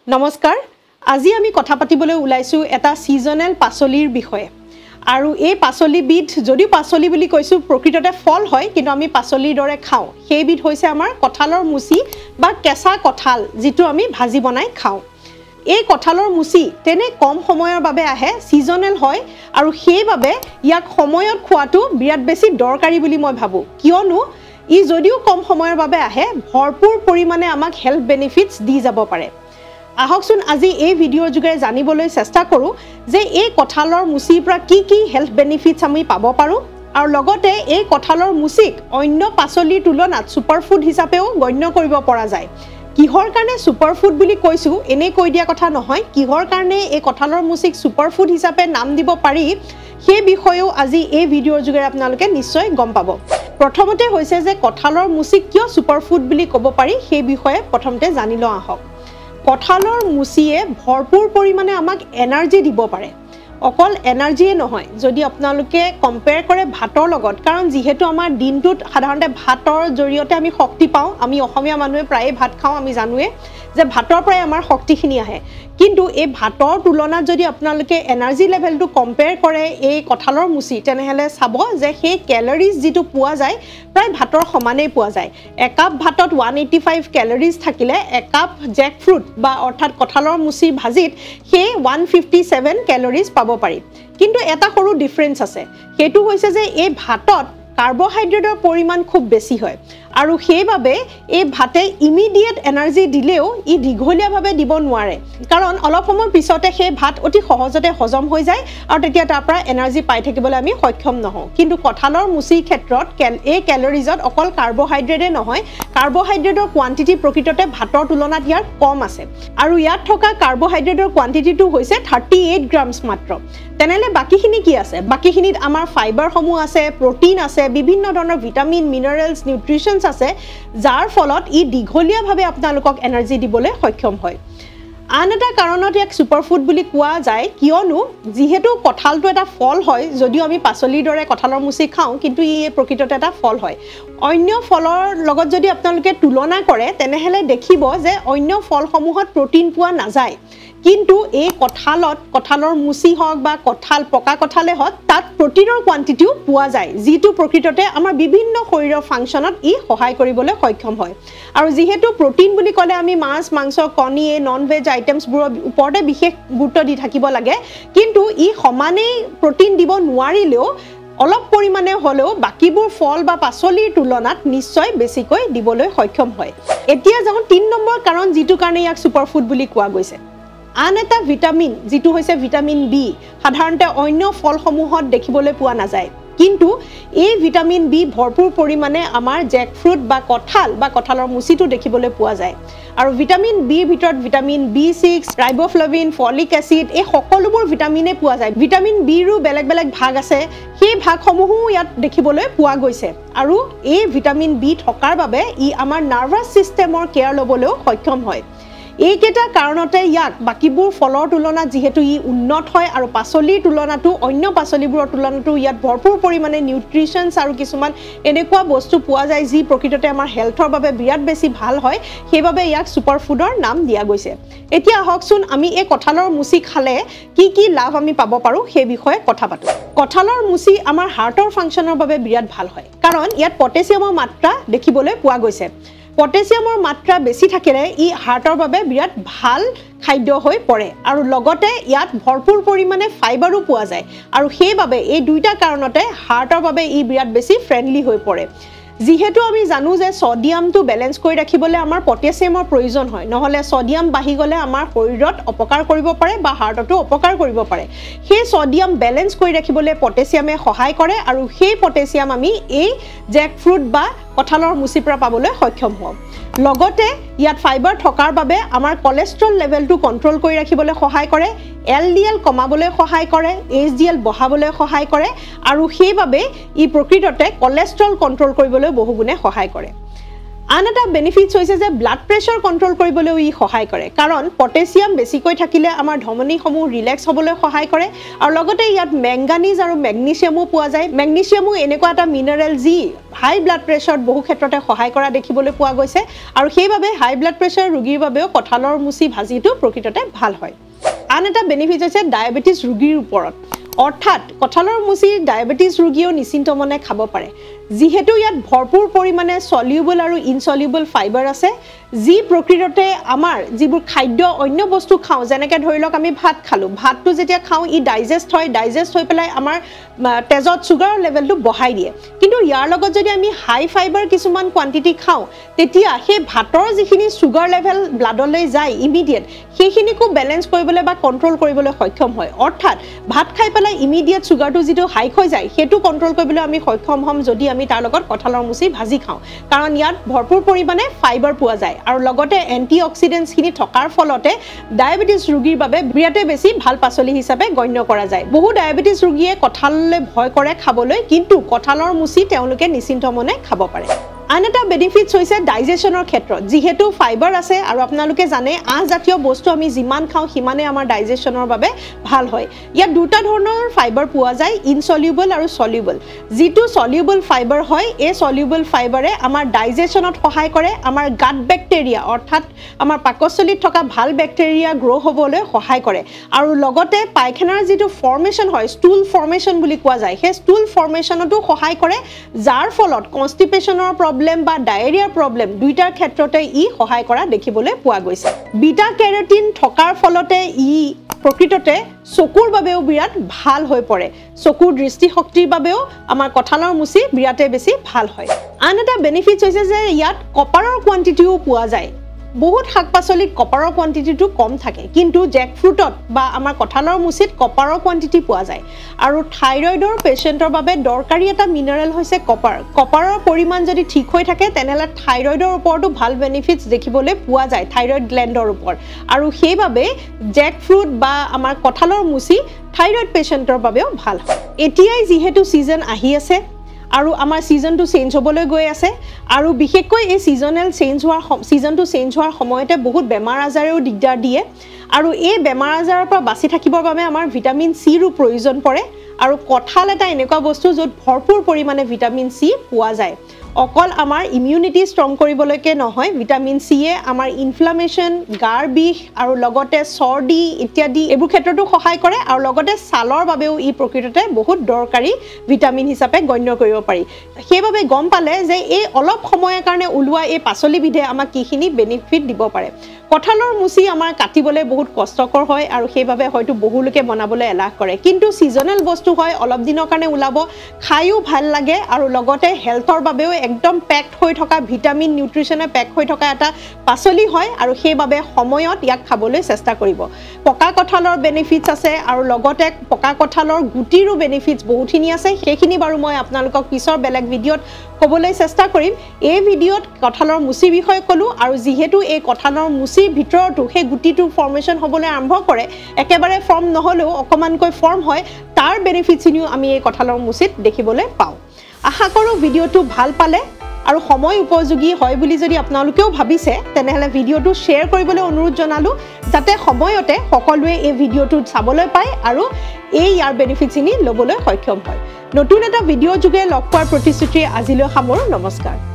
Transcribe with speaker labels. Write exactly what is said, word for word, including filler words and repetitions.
Speaker 1: নমস্কাৰ আজি আমি কথা পাতিবলৈ ওলাইছো এটা সিজনেল পাচলিৰ বিষয়ে আৰু এই পাচলিবিধ যদি পাচলি বুলি কৈছো প্ৰকৃততে ফল হয় কিন্তু আমি পাচলিৰ দৰে খাওঁ সেইবিধ হৈছে আমাৰ কঁঠালৰ মুচি বা কেঁচা কঁঠাল যিটো আমি ভাজি বনাই খাওঁ এই কঁঠালৰ মুচি তেনে কম সময়ৰ বাবে আহে সিজনেল হয় আৰু সেইবাবে ইয়াক সময়ত খোৱাটো বিৰাট বেছি দৰকাৰী বুলি মই ভাবো কিয়নো ই যদিও কম সময়ৰ বাবে আহে ভৰপুৰ পৰিমাণে আমাক হেলথ বেনিফিটস দি যাব পাৰে আহকচোন আজি এই ভিডিঅ'ৰ যোগেৰে জানিবলৈ চেষ্টা কৰো যে এই কঁঠালৰ মুচিৰ পৰা কি কি হেলথ বেনিফিটস আমি পাব পাৰো আৰু লগতে এই কঁঠালৰ মুচিক অন্য পাচলিৰ তুলনাত সুপাৰফুড হিচাপেও গণ্য কৰিব পৰা যায় কিহৰ কাৰণে সুপাৰফুড বুলি কৈছো এনে কৈ দিয়া কথা নহয় কিহৰ কাৰণে এই কঁঠালৰ মুচিক সুপাৰফুড হিচাপে নাম দিব পাৰি সেই বিষয়েও আজি এই ভিডিঅ'ৰ যোগেৰে আপোনালোকে নিশ্চয় গম পাব প্ৰথমতে হৈছে যে কঁঠালৰ মুচিক কিয় সুপাৰফুড বুলি ক'ব পাৰি সেই বিষয়ে প্ৰথমতে জানি লওঁ আহক কঁঠালৰ মুচিয়ে ভৰপুৰ পৰিমাণে আমাক এনাৰ্জি দিব পাৰে অকল এনাৰ্জিয়ে নহয় যদি আপোনালোকে কম্পেয়াৰ কৰে ভাতৰ লগত কাৰণ যিহেতু আমাৰ দিনটোত সাধাৰণতে ভাতৰ জৰিয়তে আমি শক্তি পাওঁ আমি অসমীয়া মানুহে প্ৰায়ে ভাত খাওঁ আমি জানোৱে যে ভাতৰ পৰাই আমাৰ শক্তিখিনি আহে কিন্তু এই ভাতৰ তুলনাত যদি আপোনালোকে এনাৰ্জি লেভেলটো কম্পেয়াৰ কৰে এই কঁঠালৰ মুচি তেনেহলে চাব যে সেই ক্যালোৰিজ যিটো পোৱা যায় প্ৰায় ভাতৰ সমানেই পোৱা যায় একাপ ভাতত one eighty-five ক্যালোৰিজ থাকিলে একাপ জ্যাক ফ্ৰুট বা অৰ্থাৎ কঁঠালৰ মুচি ভাজিত সেই one fifty-seven ক্যালোৰিজ পাব পাৰি কিন্তু এটা সৰু ডিফাৰেন্স আছে হেতু হৈছে যে এই ভাতত কাৰ্বোহাইড্ৰেটৰ পৰিমাণ খুব বেছি হয় আৰু সেইবাবে এই ভাতে ইমিডিয়েট এনাৰ্জি দিলেও ই দীঘলীয়াভাৱে দিব নোৱাৰে কাৰণ অলপ সময় পিছতে সেই ভাত অতি সহজতে হজম হৈ যায় আৰু তেতিয়া তাৰ পৰা এনাৰ্জি পাই থাকিবলৈ আমি সক্ষম নহওঁ কিন্তু কঁঠালৰ মুচিৰ ক্ষেত্ৰত এই ক্যালোৰিজত অকল কাৰ্বোহাইড্ৰেটে নহয় কাৰ্বোহাইড্ৰেটৰ কোৱান্টিটি প্ৰকৃততে ভাতৰ তুলনাত ইয়াৰ কম আছে আৰু ইয়াত থকা কাৰ্বোহাইড্ৰেটৰ কোৱান্টিটিটো হৈছে thirty-eight গ্ৰামছ মাত্ৰ তেনেলে বাকিখিনি কি আছে বাকিখিনিত আমাৰ ফাইবাৰ সমূহ আছে প্ৰটিন আছে বিভিন্ন ধৰণৰ ভিটামিন মিনাৰেলছ নিউট্ৰিশনছ আছে যাৰ ফলত ই দীঘলীয়াভাৱে আপোনালোকক এনাৰ্জি দিবলৈ সক্ষম হয় আন এটা কাৰণত এক সুপাৰফুড বুলি কোৱা যায় কিয়নো যিহেতু কঁঠালটো এটা ফল হয় যদিও আমি পাচলিৰ দৰে কঁঠালৰ মুচি খাওঁ কিন্তু ই প্ৰকৃততে এটা ফল হয় অন্য ফলৰ লগত যদি আপোনালোকে তুলনা কৰে তেনেহলে দেখিব যে অন্য ফলসমূহত প্ৰটিন পোৱা নাযায় কিন্তু এই কঁঠালত কঁঠালৰ মুচি হওক বা কঁঠাল পকা কঁঠালে হওক তাত প্ৰটিনৰ কোৱান্টিটিও পোৱা যায় যিটো প্ৰকৃততে আমাৰ বিভিন্ন শৰীৰৰ ফাংচনত ই সহায় কৰিবলৈ সক্ষম হয় আৰু যেহেতু প্ৰটিন বুলি ক'লে আমি মাছ মাংস কণী নন ভেজ আইটেমছবোৰৰ ওপৰতে বিশেষ গুৰুত্ব দি থাকিব লাগে কিন্তু ই সমানেই প্ৰটিন দিব নোৱাৰিলেও অলপ পৰিমাণে হলেও বাকিবোৰ ফল বা পাচলিৰ তুলনাত নিশ্চয় বেছিকৈ দিবলৈ সক্ষম হয় এতিয়া যাওঁ তিন নম্বৰ কাৰণ যিটো কাৰণে ইয়াক সুপাৰফুড বুলি কোৱা গৈছে আন এটা ভিটামিন যিটো হৈছে ভিটামিন বি সাধাৰণতে অন্য ফলসমূহত দেখিবলৈ পোৱা নাযায় কিন্তু এই ভিটামিন বি ভৰপুৰ পৰিমাণে আমাৰ জ্যাক ফ্ৰুট বা কঁঠাল বা কঁঠালৰ মুচিটো দেখিবলৈ পোৱা যায় আৰু ভিটামিন বিৰ ভিতৰত vitamin B six riboflavin folic acid এই সকলোবোৰ ভিটামিনে পোৱা যায় ভিটামিন বিৰো বেলেগ বেলেগ ভাগ আছে সেই ভাগসমূহো ইয়াত দেখিবলৈ পোৱা গৈছে আৰু এই ভিটামিন বি থকাৰ বাবে ই আমাৰ নাৰ্ভাছ সিস্টেমৰ কেয়াৰ ল'বলৈও সক্ষম হয় এইকেইটা কাৰণতে ইয়াক বাকিবোৰ ফলৰ তুলনাত যেহেতু ই উন্নত হয় আৰু পাচলিৰ তুলনাতো অন্য পাচলিবোৰৰ তুলনাতো ইয়াত ভৰপুৰ পৰিমাণে নিউট্ৰিশনছ আৰু কিছুমান এনেকুৱা বস্তু পোৱা যায় যি প্ৰকৃততে আমাৰ হেলথৰ বাবে বিৰাট বেছি ভাল হয় সেইবাবে ইয়াক সুপাৰফুডৰ নাম দিয়া গৈছে এতিয়া আহকচোন আমি এই কঁঠালৰ মুচি খালে কি কি লাভ আমি পাব পাৰো সেই বিষয়ে কথা পাতো কঁঠালৰ মুচি আমাৰ হাৰ্টৰ ফাংচনৰ বাবে বিৰাট ভাল হয় কাৰণ ইয়াত পটাছিয়ামৰ মাত্ৰা দেখিবলৈ পোৱা গৈছে পটাছিয়ামৰ মাত্ৰা বেছি থাকিলে ই হাৰ্টৰ বাবে বিৰাট ভাল খাদ্য হৈ পৰে আৰু লগতে ইয়াত ভৰপুৰ পৰিমাণে ফাইবাৰো পোৱা যায় আৰু সেইবাবে এই দুইটা কাৰণতে হাৰ্টৰ বাবে ই বিৰাট বেছি ফ্ৰেন্ডলি হৈ পৰে যেহেতু আমি জানো যে সোডিয়ামটো ব্যালেন্স কৰি ৰাখিবলৈ আমাৰ পটাছিয়ামৰ প্ৰয়োজন হয় নহলে সোডিয়াম বাঢ়ি গলে আমাৰ শৰীৰত অপকাৰ কৰিব পাৰে বা হাৰ্টতো অপকাৰ কৰিব পাৰে সেই সোডিয়াম ব্যালেন্স কৰি ৰাখিবলৈ পটাছিয়ামে সহায় কৰে আৰু সেই পটাছিয়াম আমি এই জ্যাক ফ্ৰুট বা কঁঠালৰ মুচিৰ পৰা পাবলৈ সক্ষম হওঁ লগতে ইয়াত ফাইবাৰ থকাৰ বাবে আমাৰ কোলেষ্ট্ৰল লেভেলটো কন্ট্ৰোল কৰি ৰাখিবলৈ সহায় কৰে এল ডি এল কমাবলৈ সহায় কৰে এইচ ডি এল বঢ়াবলৈ সহায় কৰে আৰু সেইবাবে ই প্ৰকৃততে কোলেষ্ট্ৰল কন্ট্ৰোল কৰিবলৈ বহুগুণে সহায় কৰে আন এটা বেনিফিটছ হৈছে যে ব্লাড প্ৰেছাৰ কণ্ট্ৰল কৰিবলৈও ই সহায় কৰে কাৰণ পটেছিয়াম বেছিকৈ থাকিলে আমাৰ ধমনীসমূহ ৰিলেক্স হ'বলৈ সহায় কৰে আৰু লগতে ইয়াত মেংগানিজ আৰু মেগনেছিয়ামো পোৱা যায় মেগনেছিয়ামো এনেকুৱা এটা মিনাৰেল যি হাই ব্লাড প্ৰেছাৰত বহু ক্ষেত্ৰতে সহায় কৰা দেখিবলৈ পোৱা গৈছে আৰু সেইবাবে হাই ব্লাড প্ৰেছাৰ ৰোগীৰ বাবেও কঁঠালৰ মুচি ভাজিটো প্ৰকৃততে ভাল হয় আন এটা বেনিফিট হৈছে ডায়েবেটিছ ৰোগীৰ ওপৰত অৰ্থাৎ কঁঠালৰ মুচি ডায়েবেটিছ ৰোগীও নিশ্চিন্ত মনে খাব পাৰে যিহেতু ইয়াত ভৰপূৰ পৰিমাণে সলিউবল আৰু ইনসলিউবল ফাইবাৰ আছে যি প্ৰকৃততে আমাৰ যিবোৰ খাদ্য অন্য বস্তু খাওঁ যেনেকৈ ধৰি লওক আমি ভাত খালোঁ ভাতটো যেতিয়া খাওঁ ই ডাইজেষ্ট হয় ডাইজেষ্ট হৈ পেলাই আমাৰ তেজত চুগাৰৰ লেভেলটো বঢ়াই দিয়ে কিন্তু ইয়াৰ লগত যদি আমি হাই ফাইবাৰ কিছুমান কোৱান্টিটি খাওঁ তেতিয়া সেই ভাতৰ যিখিনি চুগাৰ লেভেল ব্লাডলৈ যায় ইমিডিয়েট সেইখিনিকো বেলেঞ্চ কৰিবলৈ বা কণ্ট্ৰল কৰিবলৈ সক্ষম হয় অৰ্থাৎ ভাত খাই পেলাই ইমিডিয়েট চুগাৰটো যিটো হাইক হৈ যায় সেইটো কণ্ট্ৰল কৰিবলৈ আমি সক্ষম হ'ম যদি আমি তাৰ লগত কঁঠালৰ মুচি ভাজি খাওঁ কাৰণ ইয়াত ভৰপূৰ পৰিমাণে ফাইবাৰ পোৱা যায় আৰু লগতে এন্টি অক্সিডেন্টছখিনি থকাৰ ফলতে ডায়েবেটিছ ৰোগীৰ বাবে বিৰাটেই বেছি ভাল পাচলি হিচাপে গণ্য কৰা যায় বহু ডায়েবেটিছ ৰোগীয়ে কঁঠাললৈ ভয় কৰে খাবলৈ কিন্তু কঁঠালৰ মুচি তেওঁলোকে নিশ্চিন্ত মনে খাব পাৰে আন এটা বেনিফিটছ হৈছে ডাইজেশ্যনৰ ক্ষেত্ৰত যিহেতু ফাইবাৰ আছে আৰু আপোনালোকে জানে আঁহজাতীয় বস্তু আমি যিমান খাওঁ সিমানে আমাৰ ডাইজেশ্যনৰ বাবে ভাল হয় ইয়াত দুটা ধৰণৰ ফাইবাৰ পোৱা যায় ইনসলিউবল আৰু সলিউবল যিটো সলিউবল ফাইবাৰ হয় এই সলিউবল ফাইবাৰে আমাৰ ডাইজেশ্যনত সহায় কৰে আমাৰ গাট বেক্টেৰিয়া অৰ্থাৎ আমাৰ পাকস্থলীত থকা ভাল বেক্টেৰিয়া গ্ৰ' হ'বলৈ সহায় কৰে আৰু লগতে পায়খানাৰ যিটো ফৰ্মেশ্যন হয় ষ্টুল ফৰ্মেশ্যন বুলি কোৱা যায় সেই ষ্টুল ফৰ্মেশ্যনতো সহায় কৰে যাৰ ফলত কনষ্টিপেশ্যনৰ প্ৰব্লেম বা ডায়েৰিয়াৰ প্ৰব্লেম দুইটাৰ ক্ষেত্ৰতে ই সহায় কৰা দেখিবলৈ পোৱা গৈছে বিটা কেৰটিন থকাৰ ফলতে ই প্ৰকৃততে চকুৰ বাবেও বিৰাট ভাল হৈ পৰে চকুৰ দৃষ্টিশক্তিৰ বাবেও আমাৰ কঁঠালৰ মুচি বিৰাটেই বেছি ভাল হয় আন এটা বেনিফিটছ হৈছে যে ইয়াত কপাৰৰ কোৱান্টিটিও পোৱা যায় বহুত শাক পাচলিত কপাৰৰ কোৱান্টিটিটো কম থাকে কিন্তু জেক ফ্ৰুটত বা আমাৰ কঁঠালৰ মুচিত কপাৰৰ কোৱান্টিটি পোৱা যায় আৰু থাইৰয়ডৰ পেচেণ্টৰ বাবে দৰকাৰী এটা মিনাৰেল হৈছে কপাৰ কপাৰৰ পৰিমাণ যদি ঠিক হৈ থাকে তেনেহ'লে থাইৰয়ডৰ ওপৰতো ভাল বেনিফিটছ দেখিবলৈ পোৱা যায় থাইৰয়ড গ্লেণ্ডৰ ওপৰত আৰু সেইবাবে জেক ফ্ৰুট বা আমাৰ কঁঠালৰ মুচি থাইৰয়ড পেচেণ্টৰ বাবেও ভাল হয় এতিয়াই যিহেতু ছিজন আহি আছে আৰু আমাৰ ছিজনটো চেঞ্জ হ'বলৈ গৈ আছে আৰু বিশেষকৈ এই ছিজনেল চেঞ্জ হোৱাৰ ছিজনটো চেঞ্জ হোৱাৰ সময়তে বহুত বেমাৰ আজাৰেও দিগদাৰ দিয়ে আৰু এই বেমাৰ আজাৰৰ পৰা বাচি থাকিবৰ বাবে আমাৰ ভিটামিন চিৰো প্ৰয়োজন পৰে আৰু কঁঠাল এটা এনেকুৱা বস্তু য'ত ভৰপূৰ পৰিমাণে ভিটামিন চি পোৱা যায় অকল আমাৰ ইমিউনিটি ষ্ট্ৰং কৰিবলৈকে নহয় ভিটামিন চিয়ে আমাৰ ইনফ্লামেশ্যন গাৰ বিষ আৰু লগতে চৰ্দি ইত্যাদি এইবোৰ ক্ষেত্ৰতো সহায় কৰে আৰু লগতে ছালৰ বাবেও ই প্ৰকৃততে বহুত দৰকাৰী ভিটামিন হিচাপে গণ্য কৰিব পাৰি সেইবাবে গম পালে যে এই অলপ সময়ৰ কাৰণে ওলোৱা এই পাচলিবিধে আমাক কিখিনি বেনিফিট দিব পাৰে কঁঠালৰ মুচি আমাৰ কাটিবলৈ বহুত কষ্টকৰ হয় আৰু সেইবাবে হয়তো বহুলোকে বনাবলৈ এলাহ কৰে কিন্তু ছিজনেল বস্তু হয় অলপ দিনৰ কাৰণে ওলাব খায়ো ভাল লাগে আৰু লগতে হেল্থৰ বাবেও একদম পেকড হৈ থকা ভিটামিন নিউট্ৰিশ্যনে পেক হৈ থকা এটা পাচলি হয় আৰু সেইবাবে সময়ত ইয়াক খাবলৈ চেষ্টা কৰিব পকা কঁঠালৰ বেনিফিটছ আছে আৰু লগতে পকা কঁঠালৰ গুটিৰো বেনিফিটছ বহুখিনি আছে সেইখিনি বাৰু মই আপোনালোকক পিছৰ বেলেগ ভিডিঅ'ত ক'বলৈ চেষ্টা কৰিম এই ভিডিঅ'ত কঁঠালৰ মুচিৰ বিষয়ে ক'লোঁ আৰু যিহেতু এই কঁঠালৰ মুচিৰ ভিতৰতো সেই গুটিটো ফৰ্মেশ্যন হ'বলৈ আৰম্ভ কৰে একেবাৰে ফৰ্ম নহ'লেও অকণমানকৈ ফৰ্ম হয় তাৰ বেনিফিটছখিনিও আমি এই কঁঠালৰ মুচিত দেখিবলৈ পাওঁ আশা কৰোঁ ভিডিঅ'টো ভাল পালে আৰু সময় উপযোগী হয় বুলি যদি আপোনালোকেও ভাবিছে তেনেহ'লে ভিডিঅ'টো শ্বেয়াৰ কৰিবলৈ অনুৰোধ জনালোঁ যাতে সময়তে সকলোৱে এই ভিডিঅ'টো চাবলৈ পায় আৰু এই ইয়াৰ বেনিফিটছখিনি ল'বলৈ সক্ষম হয় নতুন এটা ভিডিঅ' যোগে লগ পোৱাৰ প্ৰতিশ্ৰুতি আজিলৈ সামৰোঁ নমস্কাৰ